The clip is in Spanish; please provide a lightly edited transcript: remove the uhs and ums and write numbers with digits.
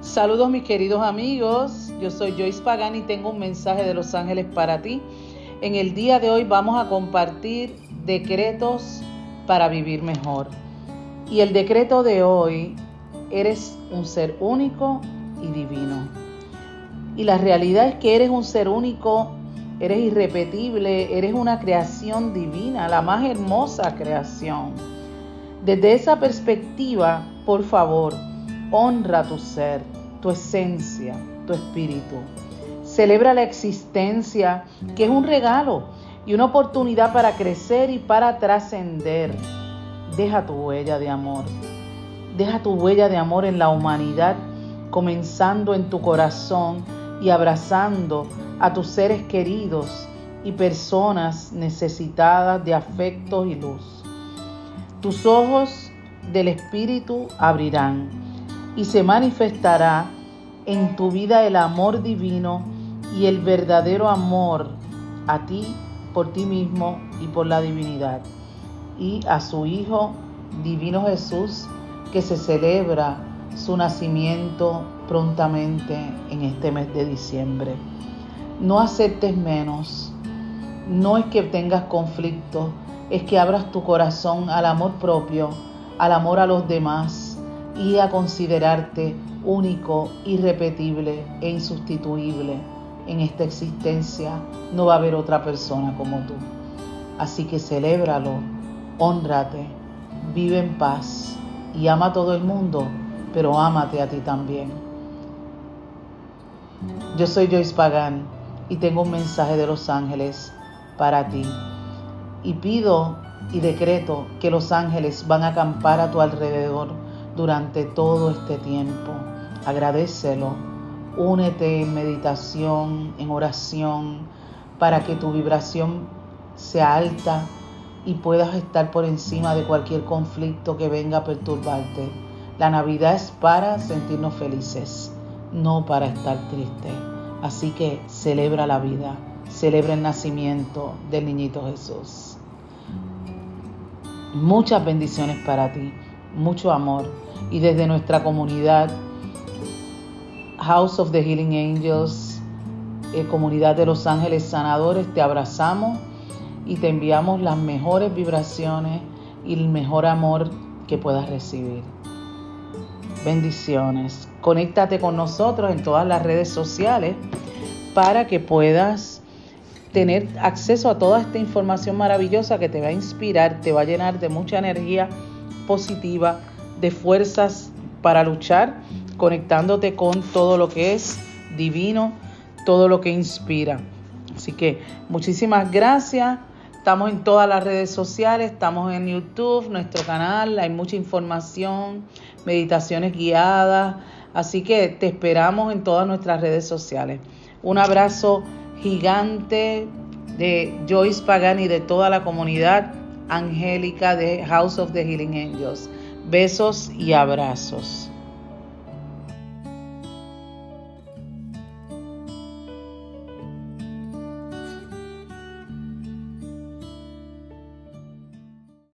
Saludos mis queridos amigos, yo soy Joyce Pagán y tengo un mensaje de Los Ángeles para ti. En el día de hoy vamos a compartir decretos para vivir mejor. Y el decreto de hoy, eres un ser único y divino. Y la realidad es que eres un ser único, eres irrepetible, eres una creación divina, la más hermosa creación. Desde esa perspectiva, por favor, honra tu ser, tu esencia, tu espíritu. Celebra la existencia, que es un regalo y una oportunidad para crecer y para trascender. Deja tu huella de amor. Deja tu huella de amor en la humanidad, comenzando en tu corazón y abrazando a tus seres queridos y personas necesitadas de afecto y luz. Tus ojos del espíritu abrirán y se manifestará en tu vida el amor divino y el verdadero amor a ti, por ti mismo y por la divinidad, y a su Hijo divino Jesús, que se celebra su nacimiento prontamente en este mes de diciembre. No aceptes menos, no es que tengas conflicto, es que abras tu corazón al amor propio, al amor a los demás, y a considerarte único, irrepetible e insustituible. En esta existencia no va a haber otra persona como tú. Así que celébralo, hónrate, vive en paz y ama a todo el mundo, pero ámate a ti también. Yo soy Joyce Pagán y tengo un mensaje de Los Ángeles para ti. Y pido y decreto que los ángeles van a acampar a tu alrededor durante todo este tiempo. Agradécelo, únete en meditación, en oración, para que tu vibración sea alta y puedas estar por encima de cualquier conflicto que venga a perturbarte. La Navidad es para sentirnos felices, no para estar tristes. Así que celebra la vida, celebra el nacimiento del niñito Jesús. Muchas bendiciones para ti, mucho amor. Y desde nuestra comunidad House of the Healing Angels, comunidad de los ángeles sanadores, te abrazamos y te enviamos las mejores vibraciones y el mejor amor que puedas recibir. Bendiciones. Conéctate con nosotros en todas las redes sociales para que puedas tener acceso a toda esta información maravillosa que te va a inspirar, te va a llenar de mucha energía positiva, de fuerzas para luchar, conectándote con todo lo que es divino, todo lo que inspira. Así que muchísimas gracias. Estamos en todas las redes sociales, estamos en YouTube, nuestro canal, hay mucha información, meditaciones guiadas, así que te esperamos en todas nuestras redes sociales. Un abrazo gigante de Joyce Pagán y de toda la comunidad angélica de House of the Healing Angels. Besos y abrazos.